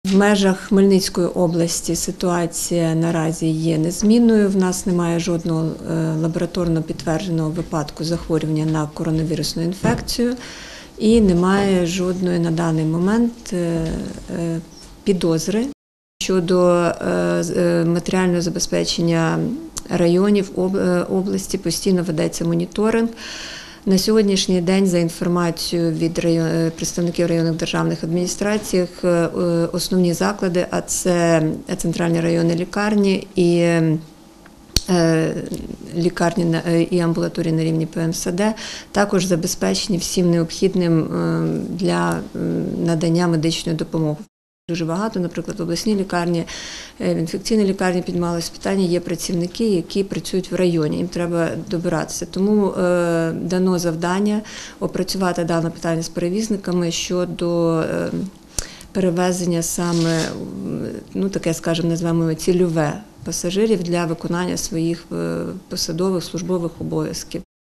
В межах Хмельницької області ситуація наразі є незмінною. В нас немає жодного лабораторно підтвердженого випадку захворювання на коронавірусну інфекцію і немає жодної на даний момент підозри. Щодо матеріального забезпечення районів області постійно ведеться моніторинг. На сьогоднішній день, за інформацією від представників районних державних адміністрацій, основні заклади, а це центральні районні лікарні і лікарні і амбулаторії на рівні ПМСД, також забезпечені всім необхідним для надання медичної допомоги. Дуже багато, наприклад, в обласній лікарні, в інфекційній лікарні піднімалось питання, є працівники, які працюють в районі, їм треба добиратися. Тому дано завдання опрацювати дане питання з перевізниками щодо перевезення саме, таке, скажімо, назвемо цільове пасажирів для виконання своїх посадових службових обов'язків.